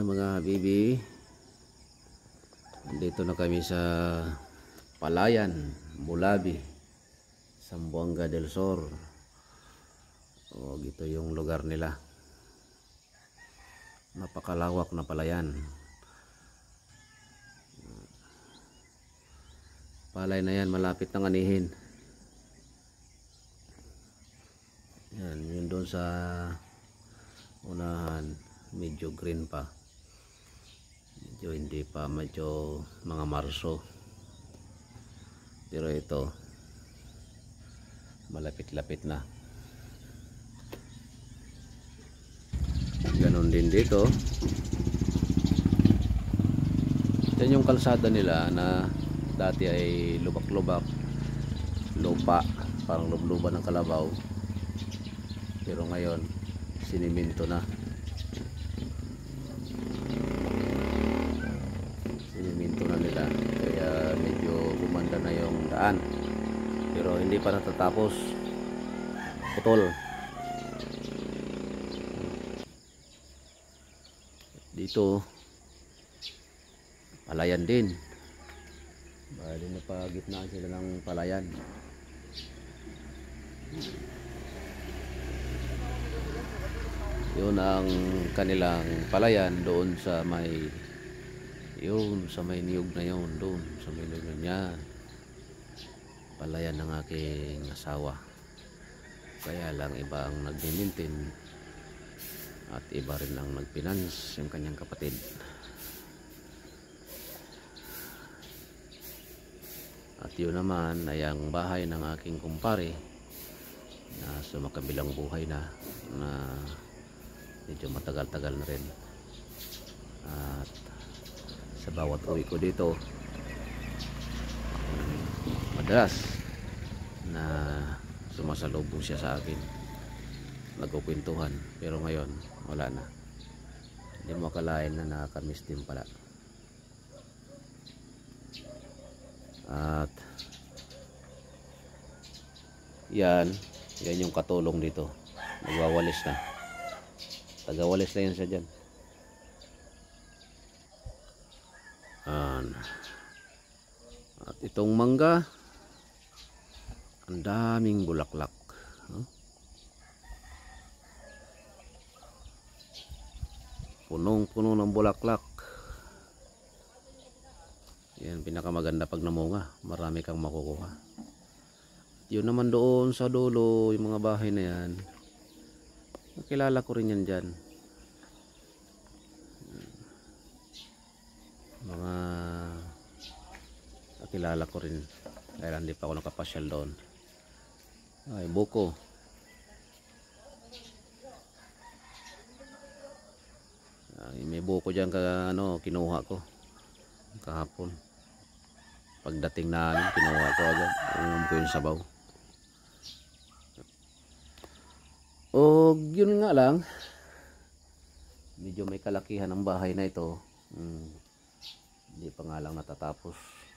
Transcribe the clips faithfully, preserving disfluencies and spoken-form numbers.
Hi mga habibi, nandito na kami sa Palayan, Bulabi, Zamboanga del Sur. O, ito yung lugar nila. Napakalawak na palayan. Palay na yan, malapit ng anihin. Yan, yun doon sa unahan, medyo green pa. Medyo hindi pa, medyo mga Marso. Pero ito, malapit-lapit na. Ganon din dito. Yan yung kalsada nila na dati ay lubak-lubak, lupa, parang lubluban ng kalabaw. Pero ngayon, siniminto na. Siniminto na nila. Kaya medyo gumanda na yung daan. Pero hindi pa natatapos. Putol. Dito, palayan din. Bali na pa gitnaan sila ng palayan. Yun ang kanilang palayan doon sa may yun sa may niyog na yun, doon sa may niyog na yan. Palayan ng aking asawa. Kaya lang iba ang nagmimintin at iba rin ang nagpinans, yung kanyang kapatid. At yun naman ay ang bahay ng aking kumpare na sumakabilang buhay na na medyo matagal-tagal na rin. At sa bawat uwi ko dito, madalas na sumasalubong siya sa akin, nagkukwentuhan. Pero ngayon wala na. Hindi mo akalain na nakakamiss din pala. At yan, yan yung katulong dito, nagwawalis na, tagawalis na yan siya dyan. An. At itong mangga, ang daming bulaklak, huh? Punong-puno ng bulaklak. Yan, pinakamaganda pag namunga, marami kang makukuha. Yun naman doon sa dulo, yung mga bahay na yan, nakilala ko rin yan dyan. Mga nakilala ko rin, kaya hindi pa ako nakapasyal doon. Ay, buko. Ay, may buko dyan ka, ano, kinuha ko kahapon. Pagdating namin, kinuha ko agad. Umam ko yung sabaw. O yun nga lang, medyo may kalakihan ang bahay na ito. Hmm, hindi pa nga lang natatapos.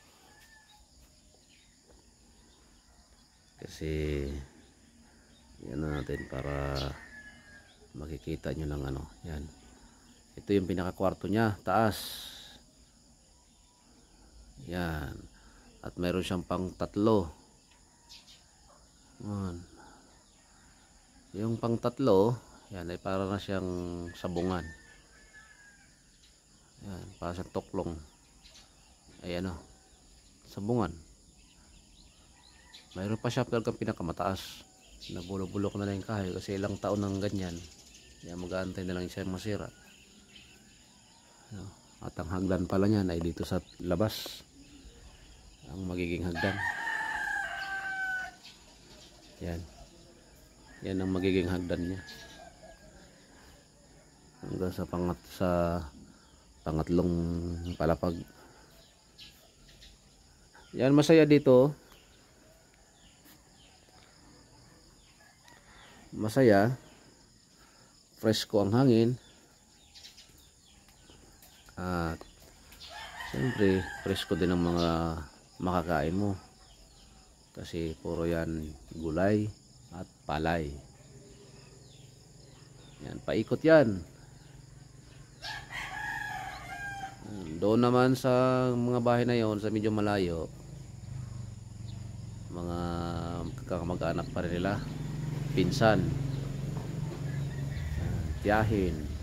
Kasi yan na natin para makikita nyo lang ano. Yan. Ito yung pinakakwarto niya, taas. Yan. At mayroon siyang pang tatlo. Yan. Yung pang tatlo, yan ay para na siyang sabungan. Yan, para siyang toklong. Ay ano, sabungan. Mayroon pa siya talagang pinakamataas. Nabulok-bulok na lang yung kahoy kasi ilang taon ng ganyan. Yan, mag-aantay na lang siya masira. At ang hagdan pala niyan ay dito sa labas. Ang magiging hagdan. Yan. Yan ang magiging hagdan niya. Hanggang sa pangat sa pangatlong palapag. Yan, masaya dito. Masaya. Fresko ang hangin. At siyempre, fresko din ang mga makakain mo. Kasi puro yan gulay at palay. Yan, paikot yan. Doon naman sa mga bahay na yon sa medyo malayo, mga kakamag-anak pa rin nila, pinsan, tiyahin,